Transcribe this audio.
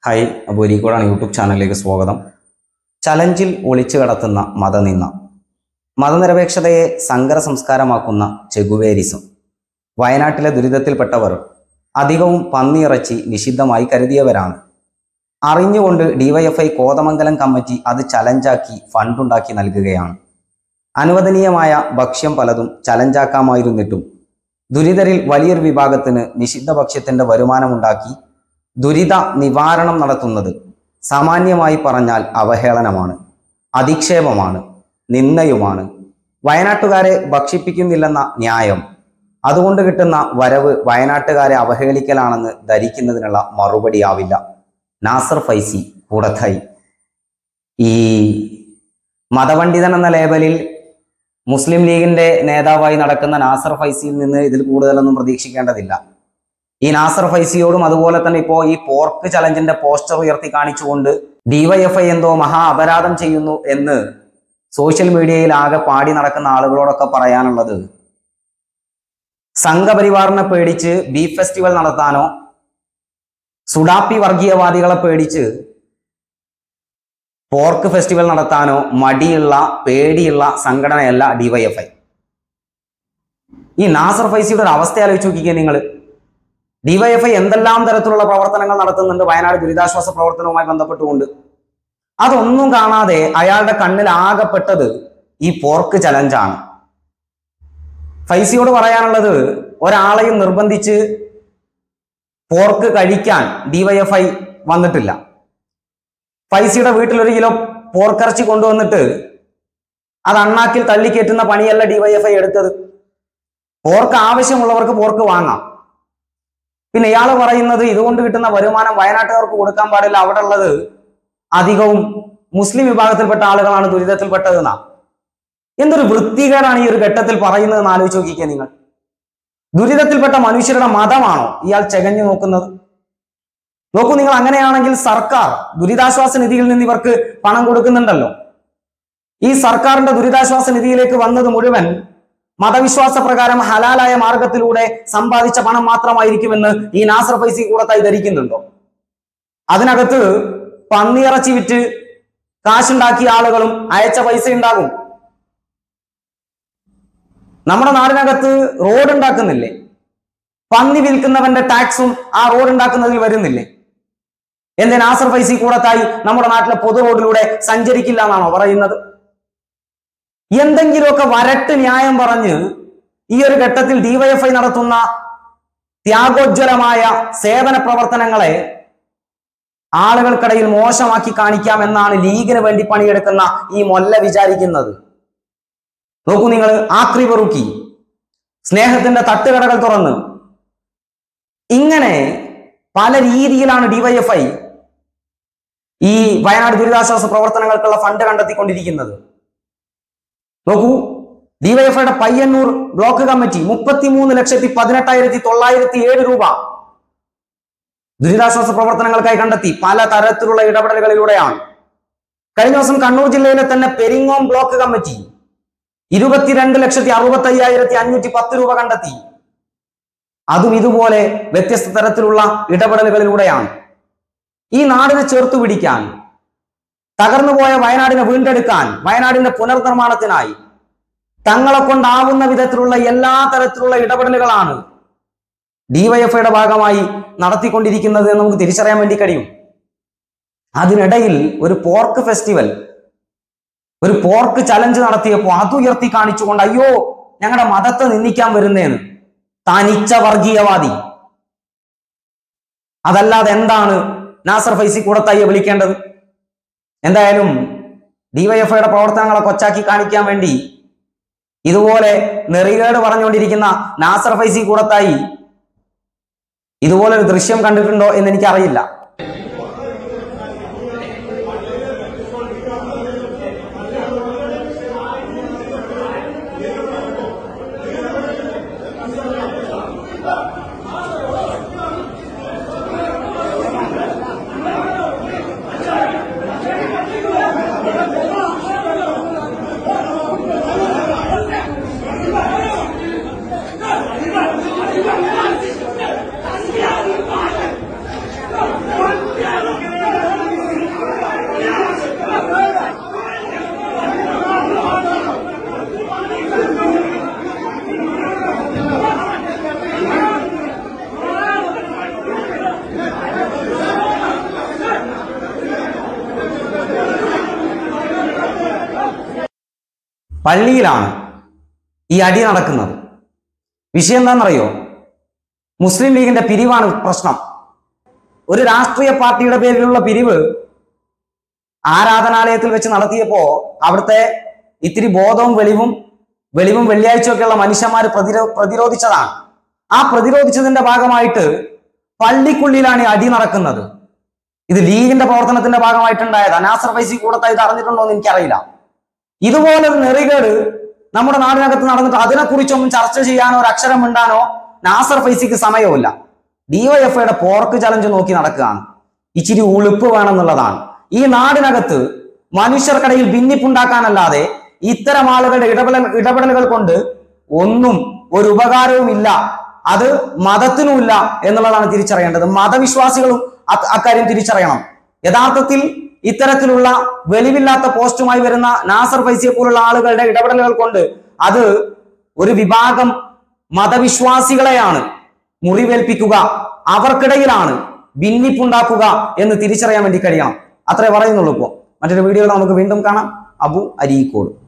Hi, അപ്പോൾ ഒരിക്കലാണ് YouTube ചാനലിലേക്ക് സ്വാഗതം. ചലഞ്ചിൽ ഒളിച്ചു കടത്തുന്ന മതനിന്ദ, മതനിരപേക്ഷതയെ സങ്കര സംസ്കാരമാക്കുന്ന ചെഗുവേരിസം. വയനാട്ടിലെ ദുരിതത്തിൽപ്പെട്ടവർ അധികവും പന്നിയിറച്ചി നിഷിദ്ധമായി കരുതിയവരാണ്. അറിഞ്ഞുകൊണ്ട് ഡിവൈഎഫ്ഐ കോതമംഗലം കമ്മിറ്റി അത് ചലഞ്ചാക്കി ഫണ്ടുണ്ടാക്കി നൽകുകയാണ്. അനുവദനീയമായ ഭക്ഷ്യം പലതും ചലഞ്ചാക്കാമായിരുന്നിട്ടും ദുരിതരിൽ വലിയൊരു വിഭാഗത്തിന് നിഷിദ്ധ ഭക്ഷ്യത്തിൻ്റെ വരുമാനമുണ്ടാക്കി ദുരിത നിവാരണം നടത്തുന്നത് സാമാന്യമായി പറഞ്ഞാൽ അവഹേളനമാണ്, അധിക്ഷേപമാണ്, നിന്ദയുമാണ്. വയനാട്ടുകാരെ ഭക്ഷിപ്പിക്കുന്നില്ലെന്ന ന്യായം, അതുകൊണ്ട് കിട്ടുന്ന വരവ് വയനാട്ടുകാരെ അവഹേളിക്കലാണെന്ന് ധരിക്കുന്നതിനുള്ള മറുപടിയാവില്ല. നാസർ ഫൈസി കൂടത്തായി. ഈ മതപണ്ഡിതൻ എന്ന ലേബലിൽ മുസ്ലിം ലീഗിന്റെ നേതാവായി നടക്കുന്ന നാസർ ഫൈസിയിൽ നിന്ന് ഇതിൽ കൂടുതലൊന്നും പ്രതീക്ഷിക്കേണ്ടതില്ല. ഈ നാസർ ഫൈസിയോടും അതുപോലെ തന്നെ ഇപ്പോൾ ഈ പോർക്ക് ചലഞ്ചിന്റെ പോസ്റ്റർ ഉയർത്തി കാണിച്ചുകൊണ്ട് ഡിവൈഎഫ്ഐ എന്തോ മഹാ അപരാധം ചെയ്യുന്നു എന്ന് സോഷ്യൽ മീഡിയയിൽ ആകെ പാടി നടക്കുന്ന ആളുകളോടൊക്കെ പറയാനുള്ളത്, സംഘപരിവാറിനെ പേടിച്ച് ബീഫ് ഫെസ്റ്റിവൽ നടത്താനോ സുഡാപ്പി വർഗീയവാദികളെ പേടിച്ച് പോർക്ക് ഫെസ്റ്റിവൽ നടത്താനോ മടിയുള്ള പേടിയുള്ള സംഘടനയല്ല ഡിവൈഎഫ്ഐ. ഈ നാസർ ഫൈസിയുടെ ഒരു അവസ്ഥ ആലോചിച്ച് നോക്കിക്കേ നിങ്ങൾ. ഡിവൈഎഫ്ഐ എന്തെല്ലാം തരത്തിലുള്ള പ്രവർത്തനങ്ങൾ നടത്തുന്നുണ്ട് വയനാട് ദുരിതാശ്വാസ പ്രവർത്തനവുമായി ബന്ധപ്പെട്ടുകൊണ്ട്. അതൊന്നും കാണാതെ അയാളുടെ കണ്ണിൽ ആകപ്പെട്ടത് ഈ പോർക്ക് ചലഞ്ചാണ്. ഫൈസിയോട് പറയാനുള്ളത്, ഒരാളെയും നിർബന്ധിച്ച് പോർക്ക് കഴിക്കാൻ ഡിവൈഎഫ്ഐ വന്നിട്ടില്ല. ഫൈസിയുടെ വീട്ടിൽ 1 കിലോ പോർക്കിറച്ചി കൊണ്ടുവന്നിട്ട് അത് അണ്ണാക്കിൽ തള്ളിക്കയറ്റുന്ന പണിയല്ല ഡിവൈഎഫ്ഐ എടുത്തത്. പോർക്ക് ആവശ്യമുള്ളവർക്ക് പോർക്ക് വാങ്ങാം. പിന്നെ ഇയാൾ പറയുന്നത് ഇതുകൊണ്ട് കിട്ടുന്ന വരുമാനം വയനാട്ടുകാർക്ക് കൊടുക്കാൻ പാടില്ല, അവിടെ ഉള്ളത് അധികവും മുസ്ലിം വിഭാഗത്തിൽപ്പെട്ട ആളുകളാണ് ദുരിതത്തിൽപ്പെട്ടതെന്നാ. എന്തൊരു വൃത്തികേടാണ് ഈ ഒരു ഘട്ടത്തിൽ പറയുന്നതെന്ന് ആലോചിച്ച് നോക്കിക്കേ നിങ്ങൾ. ദുരിതത്തിൽപ്പെട്ട മനുഷ്യരുടെ മതമാണോ ഇയാൾ ചെകഞ്ഞു നോക്കുന്നത്? നോക്കൂ നിങ്ങൾ, അങ്ങനെയാണെങ്കിൽ സർക്കാർ ദുരിതാശ്വാസ നിധിയിൽ നിന്ന് ഇവർക്ക് പണം കൊടുക്കുന്നുണ്ടല്ലോ. ഈ സർക്കാരിന്റെ ദുരിതാശ്വാസ നിധിയിലേക്ക് വന്നത് മുഴുവൻ മതവിശ്വാസ പ്രകാരം ഹലാലായ മാർഗത്തിലൂടെ സമ്പാദിച്ച പണം മാത്രമായിരിക്കുമെന്ന് ഈ നാസർ ഫൈസി കൂടത്തായി ധരിക്കുന്നുണ്ടോ? അതിനകത്ത് പന്നിയിറച്ചി വിറ്റ് കാശുണ്ടാക്കിയ ആളുകളും അയച്ച പൈസ ഉണ്ടാകും. നമ്മുടെ നാടിനകത്ത് റോഡ് ഉണ്ടാക്കുന്നില്ലേ? പന്നി വിൽക്കുന്നവന്റെ ടാക്സും ആ റോഡ് ഉണ്ടാക്കുന്നതിൽ വരുന്നില്ലേ? എന്തേ നാസർ ഫൈസി കൂടത്തായി നമ്മുടെ നാട്ടിലെ പൊതു റോഡിലൂടെ സഞ്ചരിക്കില്ല എന്നാണോ പറയുന്നത്? എന്തെങ്കിലുമൊക്കെ വരട്ട് ന്യായം പറഞ്ഞ് ഈ ഒരു ഘട്ടത്തിൽ ഡിവൈഎഫ്ഐ നടത്തുന്ന ത്യാഗോജ്വലമായ സേവന പ്രവർത്തനങ്ങളെ ആളുകൾക്കിടയിൽ മോശമാക്കി കാണിക്കാം എന്നാണ് ലീഗിന് വേണ്ടി പണിയെടുക്കുന്ന ഈ മൊല്ല വിചാരിക്കുന്നത്. നോക്കൂ നിങ്ങൾ, ആക്രി പെറുക്കി സ്നേഹത്തിന്റെ തട്ടുകടകൾ തുറന്ന് ഇങ്ങനെ പല രീതിയിലാണ് ഡിവൈഎഫ്ഐ ഈ വയനാട് ദുരിതാശ്വാസ പ്രവർത്തനങ്ങൾക്കുള്ള ഫണ്ട് കണ്ടെത്തിക്കൊണ്ടിരിക്കുന്നത്. നോക്കൂ, ഡിവൈഎഫ്ഐയുടെ പയ്യന്നൂർ ബ്ലോക്ക് കമ്മിറ്റി 33,18,907 രൂപ ദുരിതാശ്വാസ പ്രവർത്തനങ്ങൾക്കായി കണ്ടെത്തി. പല തരത്തിലുള്ള ഇടപെടലുകളിലൂടെയാണ്. കഴിഞ്ഞ ദിവസം കണ്ണൂർ ജില്ലയിലെ തന്നെ പെരിങ്ങോം ബ്ലോക്ക് കമ്മിറ്റി 22,65,510 രൂപ കണ്ടെത്തി. അതും ഇതുപോലെ വ്യത്യസ്ത തരത്തിലുള്ള ഇടപെടലുകളിലൂടെയാണ്. ഈ നാടിനെ ചേർത്തു പിടിക്കാൻ, തകർന്നുപോയ വയനാടിനെ വീണ്ടെടുക്കാൻ, വയനാടിന്റെ പുനർനിർമ്മാണത്തിനായി തങ്ങളെ കൊണ്ടാവുന്ന വിധത്തിലുള്ള എല്ലാ തരത്തിലുള്ള ഇടപെടലുകളാണ് ഡിവൈഎഫ്ഐയുടെ ഭാഗമായി നടത്തിക്കൊണ്ടിരിക്കുന്നത് എന്ന് നമുക്ക് തിരിച്ചറിയാൻ വേണ്ടി കഴിയും. അതിനിടയിൽ ഒരു പോർക്ക് ഫെസ്റ്റിവൽ, ഒരു പോർക്ക് ചലഞ്ച് നടത്തിയപ്പോൾ അത് ഉയർത്തി കാണിച്ചുകൊണ്ട് അയ്യോ ഞങ്ങളുടെ മതത്തെ നിന്ദിക്കാൻ വരുന്നേന്ന് തനിച്ച വർഗീയവാദി. അതല്ലാതെ എന്താണ് നാസർ ഫൈസി കൂടത്തായിയെ വിളിക്കേണ്ടത്? എന്തായാലും ഡിവൈഎഫ്ഐയുടെ പ്രവർത്തനങ്ങളെ കൊച്ചാക്കി കാണിക്കാൻ വേണ്ടി ഇതുപോലെ നെറികേട് പറഞ്ഞുകൊണ്ടിരിക്കുന്ന നാസർ ഫൈസി കൂടത്തായി ഇതുപോലൊരു ദൃശ്യം കണ്ടിട്ടുണ്ടോ എന്ന് എനിക്കറിയില്ല. പള്ളിയിലാണ് ഈ അടി നടക്കുന്നത്. വിഷയം എന്താണെന്നറിയോ? മുസ്ലിം ലീഗിന്റെ പിരിവാണ് പ്രശ്നം. ഒരു രാഷ്ട്രീയ പാർട്ടിയുടെ പേരിലുള്ള പിരിവ് ആരാധനാലയത്തിൽ വെച്ച് നടത്തിയപ്പോ അവിടുത്തെ ഇത്തിരി ബോധവും വെളിവും വെള്ളിയാഴ്ചയൊക്കെയുള്ള മനുഷ്യന്മാർ പ്രതിരോധിച്ചതാണ്. ആ പ്രതിരോധിച്ചതിന്റെ ഭാഗമായിട്ട് പള്ളിക്കുള്ളിലാണ് ഈ അടി നടക്കുന്നത്. ഇത് ലീഗിന്റെ പ്രവർത്തനത്തിന്റെ ഭാഗമായിട്ടുണ്ടായത്. നാസർ ഫൈസി കൂടത്തായി ഇത് അറിഞ്ഞിട്ടുണ്ടോ എന്ന് എനിക്കറിയില്ല. ഇതുപോലൊരു നെറികേട് നമ്മുടെ നാടിനകത്ത് നടന്നിട്ട് അതിനെക്കുറിച്ചൊന്നും ചർച്ച ചെയ്യാനോ ഒരു അക്ഷരം മിണ്ടാനോ നാസർ ഫൈസിക്ക് സമയവുമില്ല. ഡിവൈഎഫ്ഐയുടെ പോർക്ക് ചലഞ്ച് നോക്കി നടക്കുകയാണ്. ഇച്ചിരി ഉളുപ്പ് വേണമെന്നുള്ളതാണ്. ഈ നാടിനകത്ത് മനുഷ്യർക്കിടയിൽ ഭിന്നിപ്പുണ്ടാക്കാനല്ലാതെ ഇത്തരം ആളുകളുടെ ഇടപെടലുകൾ കൊണ്ട് ഒന്നും ഒരു ഉപകാരവും ഇല്ല. അത് മതത്തിനുമില്ല എന്നുള്ളതാണ് തിരിച്ചറിയേണ്ടത്. മതവിശ്വാസികളും അക്കാര്യം തിരിച്ചറിയണം. യഥാർത്ഥത്തിൽ ഇത്തരത്തിലുള്ള വെളിവില്ലാത്ത പോസ്റ്റുമായി വരുന്ന നാസർ ഫൈസിയെ പോലുള്ള ആളുകളുടെ ഇടപെടലുകൾ കൊണ്ട് അത് ഒരു വിഭാഗം മതവിശ്വാസികളെയാണ് മുറിവേൽപ്പിക്കുക, അവർക്കിടയിലാണ് ഭിന്നിപ്പുണ്ടാക്കുക എന്ന് തിരിച്ചറിയാൻ വേണ്ടി കഴിയണം. അത്രേ പറയുന്നുള്ളൂ. ഇപ്പോൾ മറ്റൊരു വീഡിയോയിൽ നമുക്ക് വീണ്ടും കാണാം. അബു അരീക്കോട്.